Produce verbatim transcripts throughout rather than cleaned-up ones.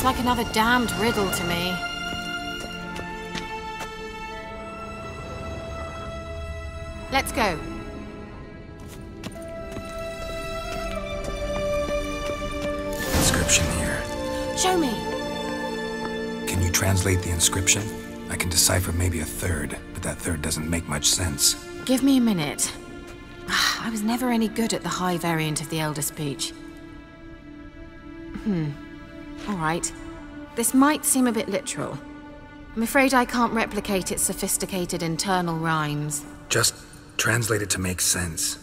like another damned riddle to me. Let's go. Inscription here. Show me. Can you translate the inscription? I can decipher maybe a third, but that third doesn't make much sense. Give me a minute. I was never any good at the high variant of the Elder Speech. Hmm. All right. This might seem a bit literal. I'm afraid I can't replicate its sophisticated internal rhymes. Just translate it to make sense.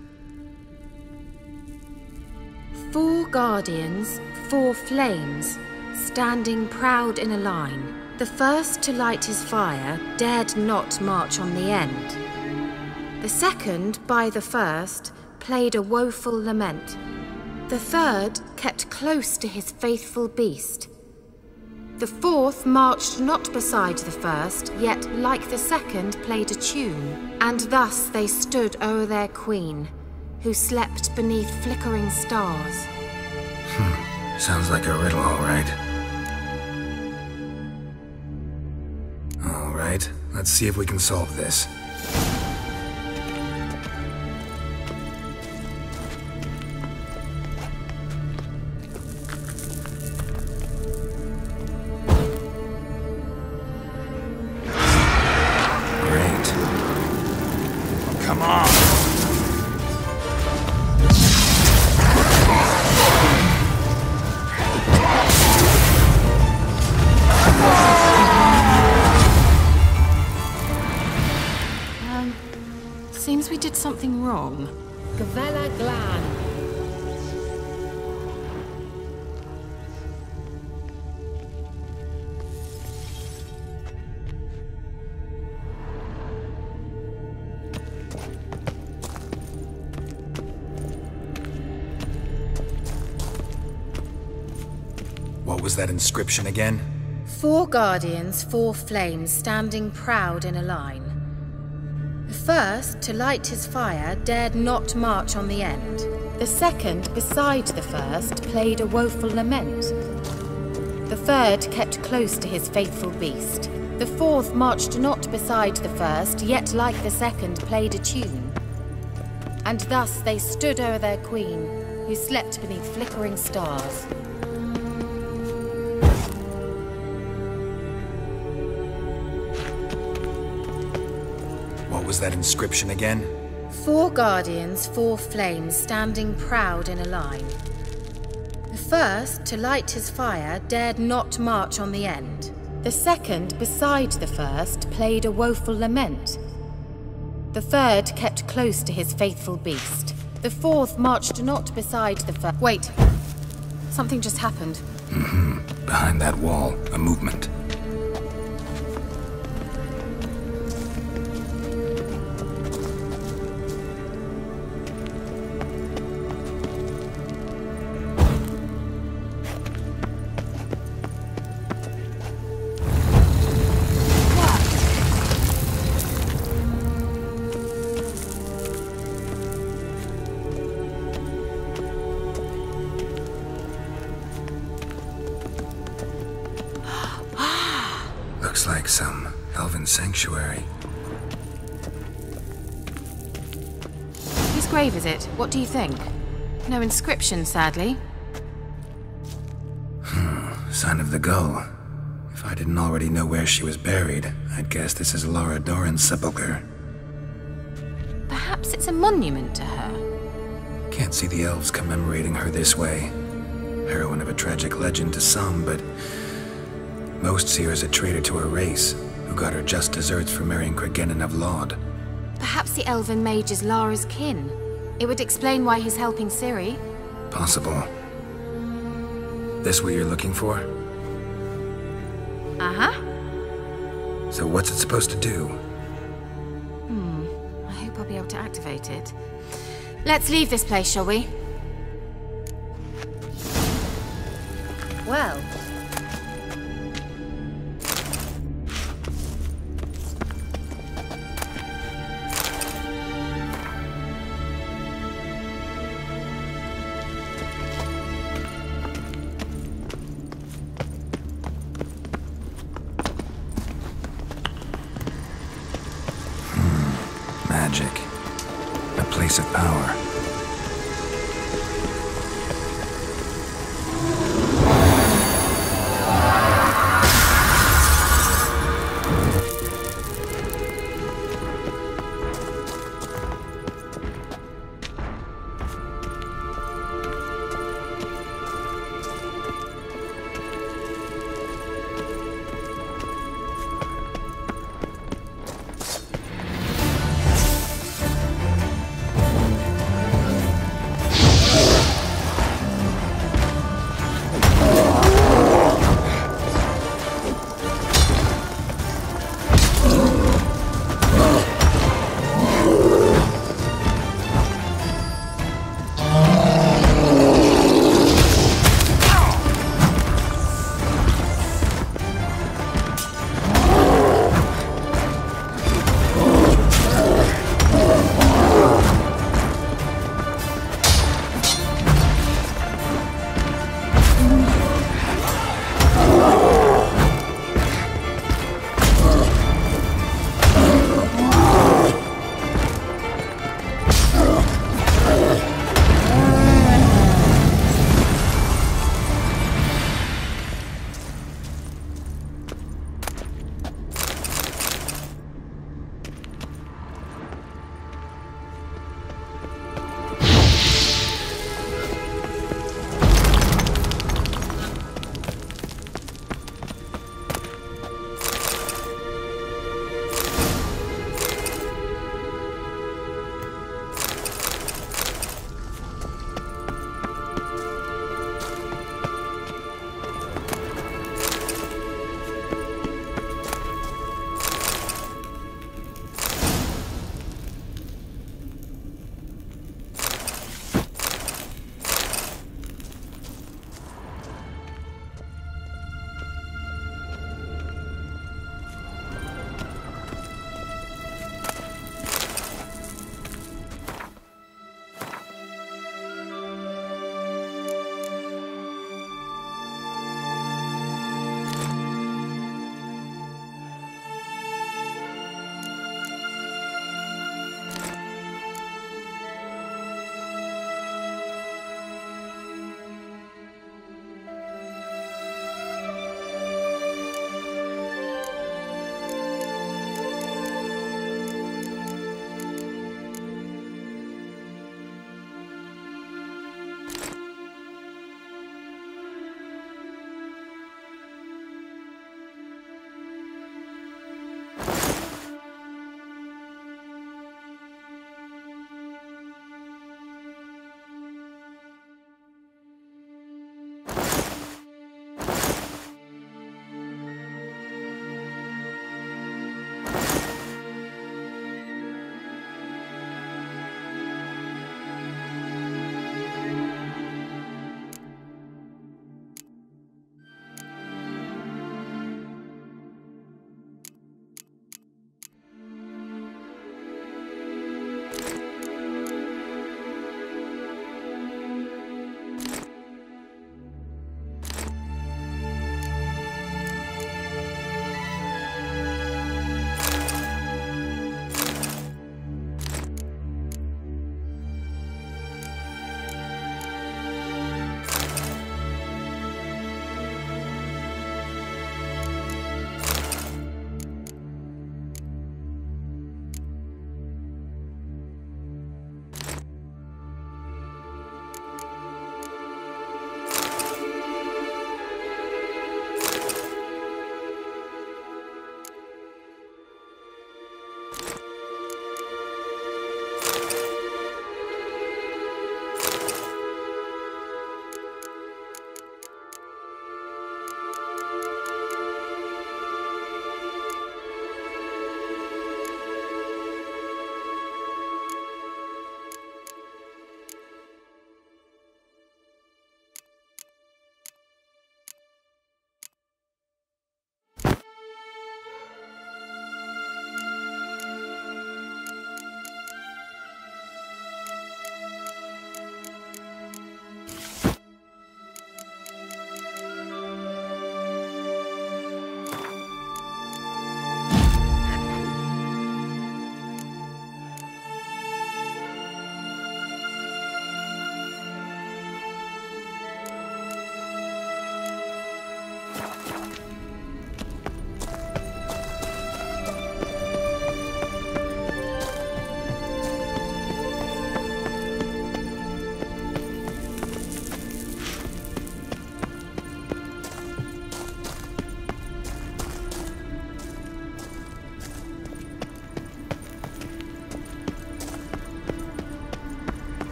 Four guardians, four flames, standing proud in a line. The first to light his fire dared not march on the end. The second, by the first, played a woeful lament. The third kept close to his faithful beast. The fourth marched not beside the first, yet like the second played a tune. And thus they stood o'er their queen, who slept beneath flickering stars. Hmm, sounds like a riddle, all right. All right, let's see if we can solve this. Seems we did something wrong. Gavella Glan. What was that inscription again? Four guardians, four flames, standing proud in a line. The first, to light his fire, dared not march on the end. The second, beside the first, played a woeful lament. The third kept close to his faithful beast. The fourth marched not beside the first, yet like the second played a tune. And thus they stood o'er their queen, who slept beneath flickering stars. What was that inscription again? Four guardians, four flames, standing proud in a line. The first, to light his fire, dared not march on the end. The second, beside the first, played a woeful lament. The third kept close to his faithful beast. The fourth marched not beside the first. Wait. Something just happened. Mm-hmm. Behind that wall, a movement. Looks like some elven sanctuary. Whose grave is it? What do you think? No inscription, sadly. Hmm, sign of the gull. If I didn't already know where she was buried, I'd guess this is Laura Doran's sepulchre. Perhaps it's a monument to her. Can't see the elves commemorating her this way. Heroine of a tragic legend to some, but most see her as a traitor to her race, who got her just deserts for marrying Cregennan of Laud. Perhaps the elven mage is Lara's kin. It would explain why he's helping Ciri. Possible. This what you're looking for? Uh-huh. So what's it supposed to do? Hmm. I hope I'll be able to activate it. Let's leave this place, shall we? Well. magic. A place of power.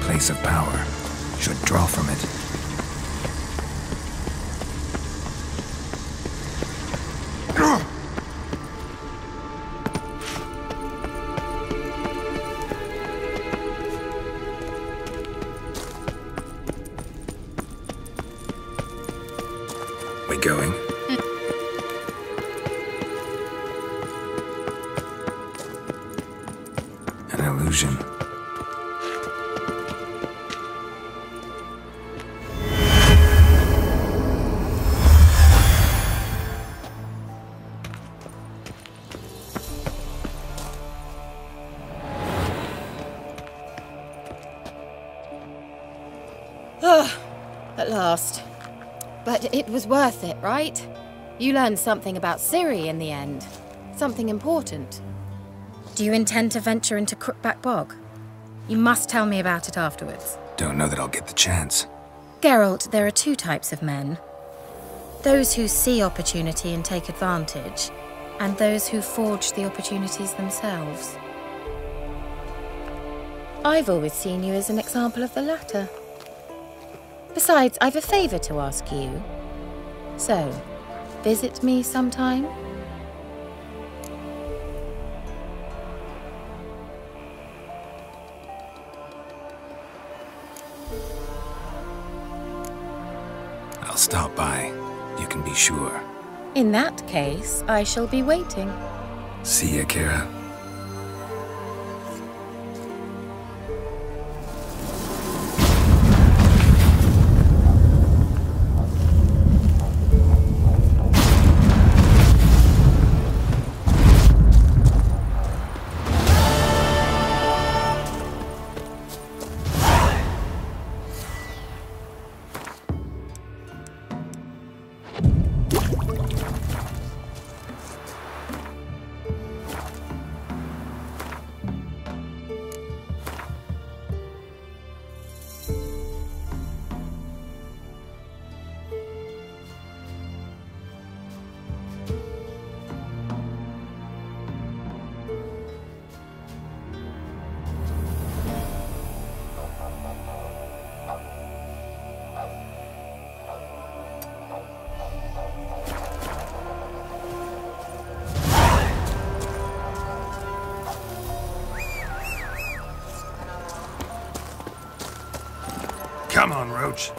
place of power. Should draw from it. We going? An illusion. Ah, at last. But it was worth it, right? You learned something about Ciri in the end. Something important. Do you intend to venture into Crookback Bog? You must tell me about it afterwards. Don't know that I'll get the chance. Geralt, there are two types of men. Those who see opportunity and take advantage, and those who forge the opportunities themselves. I've always seen you as an example of the latter. Besides, I've a favour to ask you. So, visit me sometime? I'll stop by. You can be sure. In that case, I shall be waiting. See ya, Kara. Come on, Roach.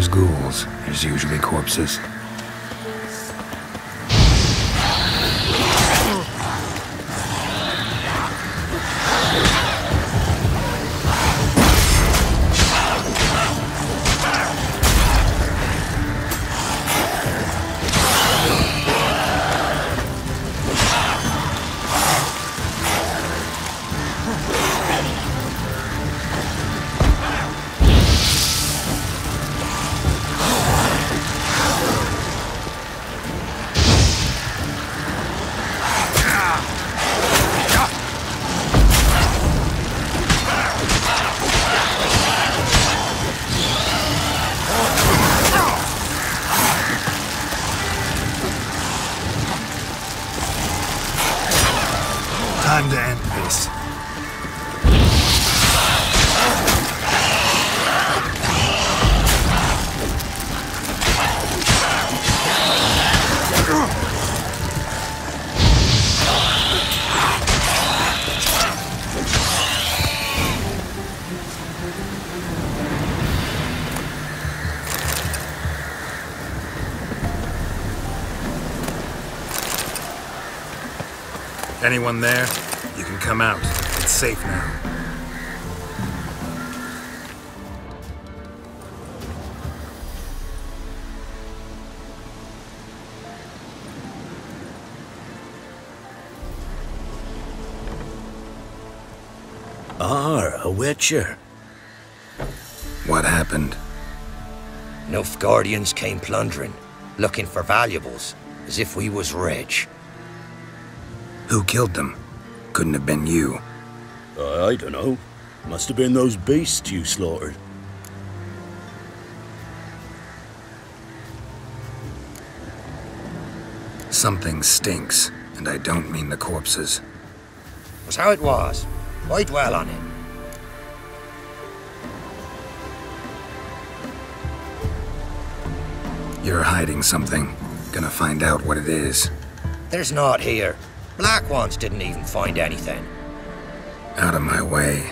there's ghouls, there's usually corpses. Time to end this. Anyone there? You can come out. It's safe now. Ah, a witcher. What happened? Enough Guardians came plundering, looking for valuables, as if we was rich. Who killed them? Couldn't have been you. Uh, I don't know. Must have been those beasts you slaughtered. Something stinks, and I don't mean the corpses. Was how it was. Why dwell on it? You're hiding something. Gonna find out what it is. There's naught here. Black ones didn't even find anything. Out of my way.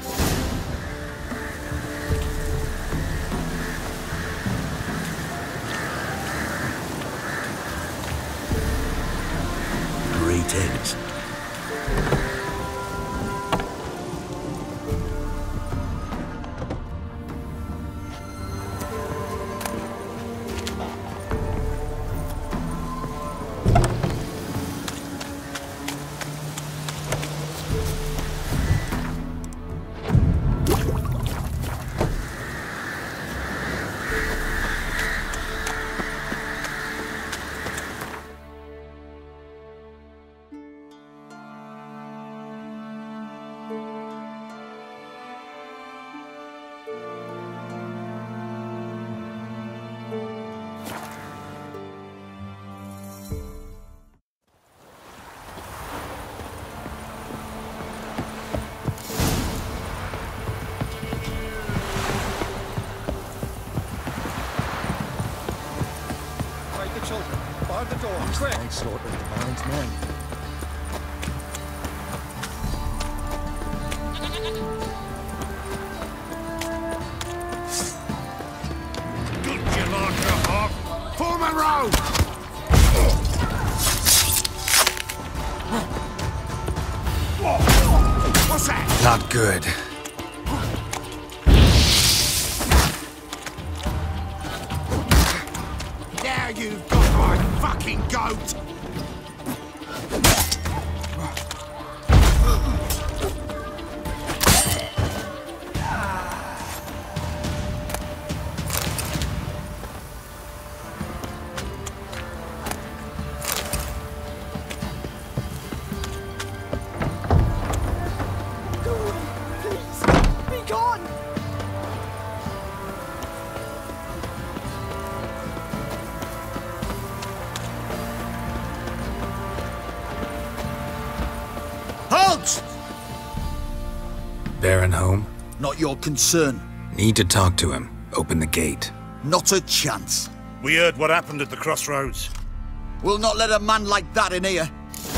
Greetings. Slaughtered the man's men. Good gelato hog! Form a row! What's that? Not good. Now you've got my fucking goat! Baron home? Not your concern. Need to talk to him. Open the gate. Not a chance. We heard what happened at the crossroads. We'll not let a man like that in here.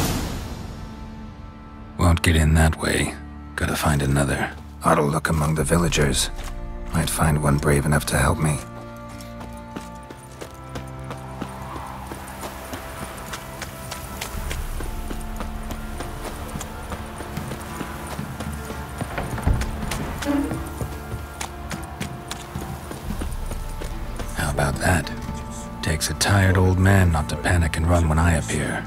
Won't get in that way. Gotta find another. Ought to look among the villagers. Might find one brave enough to help me. Takes a tired old man not to panic and run when I appear.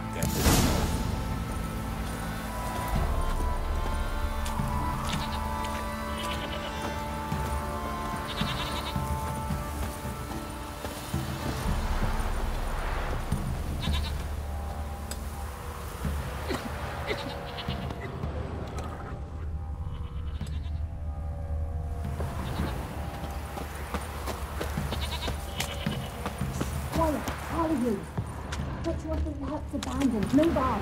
Move on.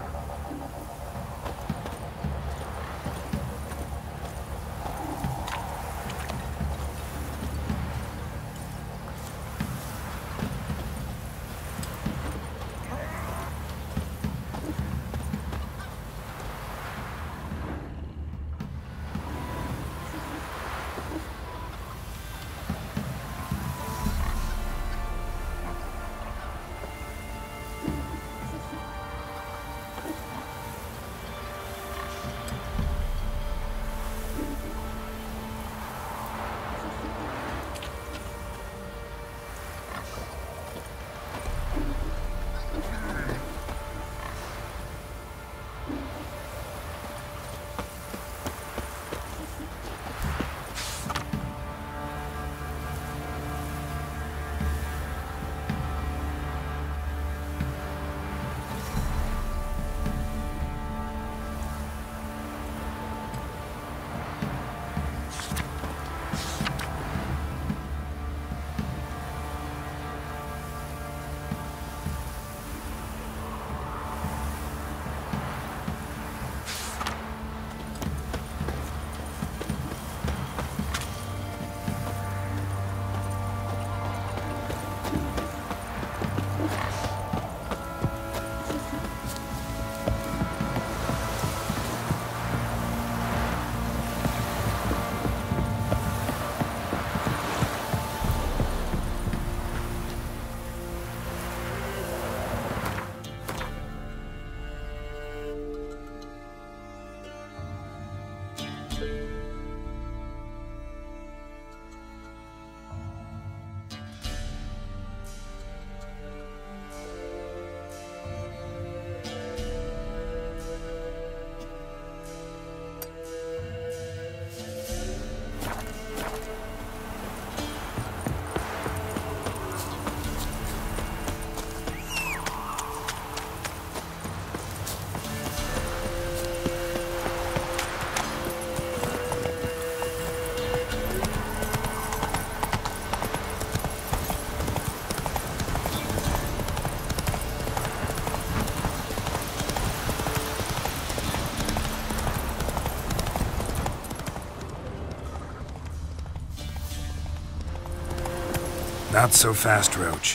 Not so fast, Roach.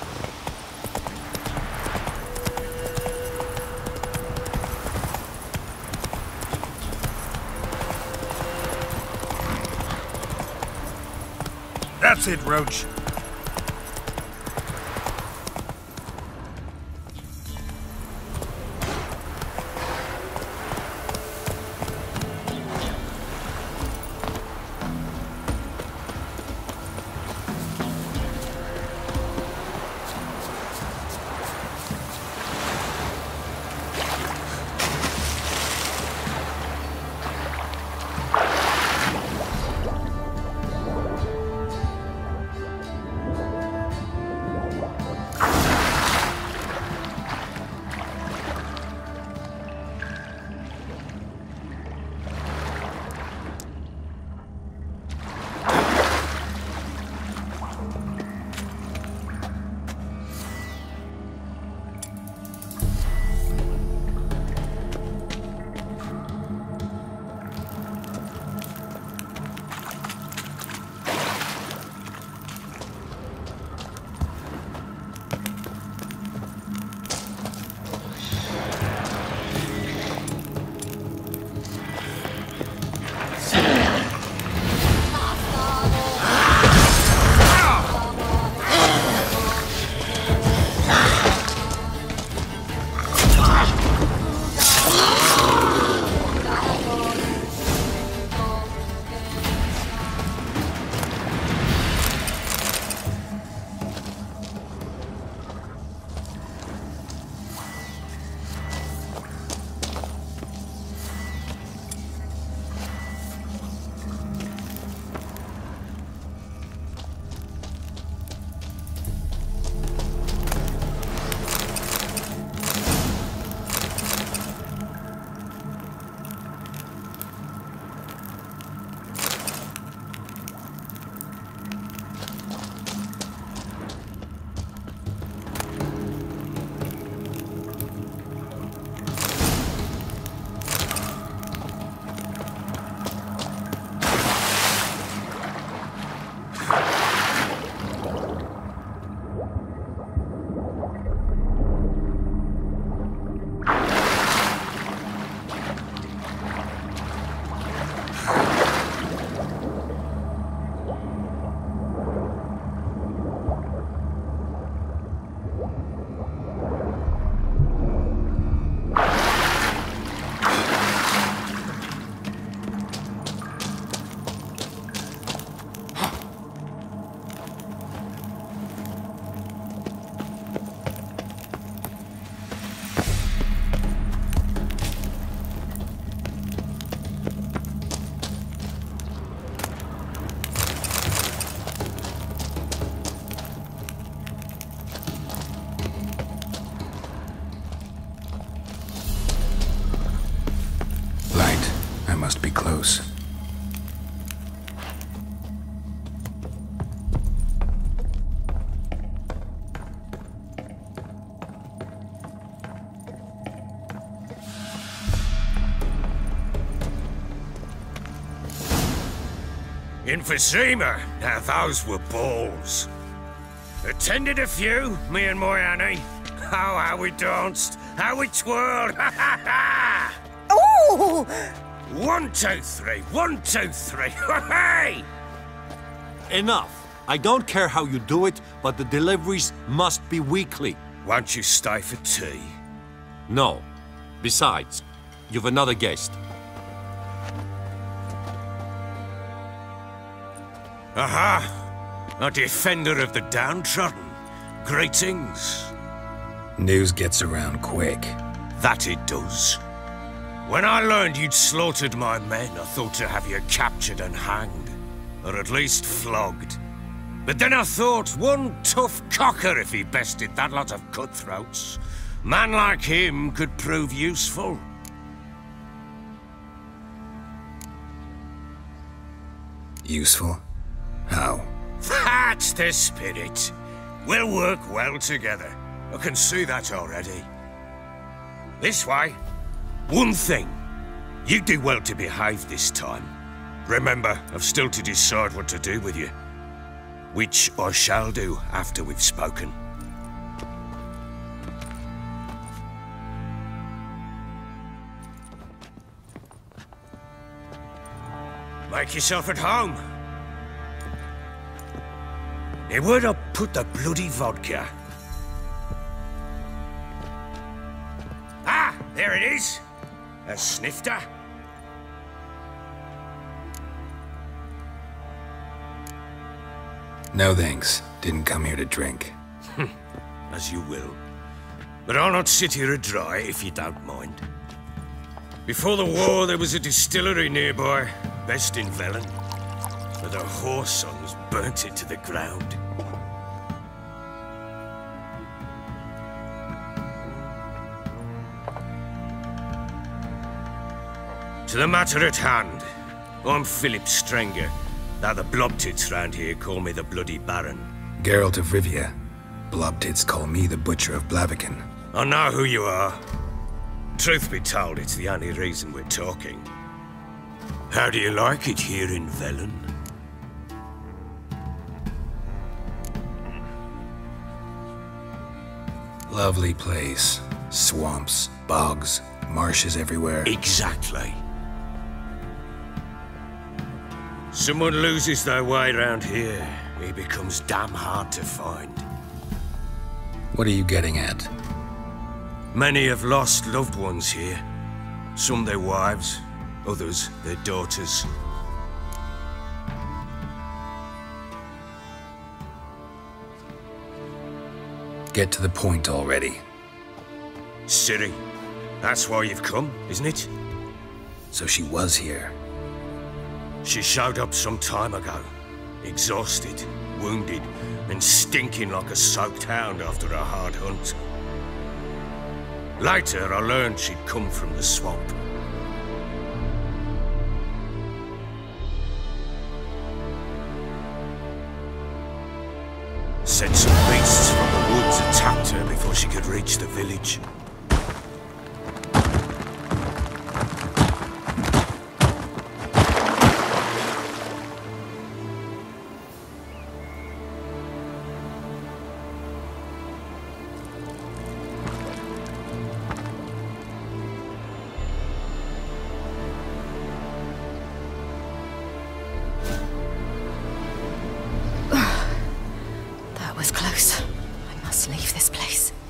That's it, Roach. close. Emphysema, now those were balls. Attended a few, me and my Annie. Oh, how we danced, how we twirled, ha ha ha! Ooh! One, two, three, one, two, three, hey! Enough. I don't care how you do it, but the deliveries must be weekly. Won't you stay for tea? No. Besides, you've another guest. Aha! A defender of the downtrodden. Greetings. News gets around quick. That it does. When I learned you'd slaughtered my men, I thought to have you captured and hanged. Or at least flogged. But then I thought, one tough cocker if he bested that lot of cutthroats. Man like him could prove useful. Useful? How? That's the spirit. We'll work well together. I can see that already. This way. One thing. You do well to behave this time. Remember, I've still to decide what to do with you. Which I shall do after we've spoken. Make yourself at home. Now, where'd I put the bloody vodka? Ah, there it is. A snifter. No thanks. Didn't come here to drink. As you will. But I'll not sit here a dry if you don't mind. Before the war, there was a distillery nearby, best in Velen. But the horse sons burnt it to the ground. To the matter at hand, I'm Philip Strenger. Now the blobtits round here call me the Bloody Baron. Geralt of Rivia. Blobtits call me the Butcher of Blaviken. I know who you are. Truth be told, it's the only reason we're talking. How do you like it here in Velen? Lovely place. Swamps, bogs, marshes everywhere. Exactly. Someone loses their way around here, he becomes damn hard to find. What are you getting at? Many have lost loved ones here. Some their wives, others their daughters. Get to the point already. Ciri, that's why you've come, isn't it? So she was here. She showed up some time ago. Exhausted, wounded, and stinking like a soaked hound after a hard hunt. Later, I learned she'd come from the swamp. Said some beasts from the woods attacked her before she could reach the village. That was close. I must leave this place.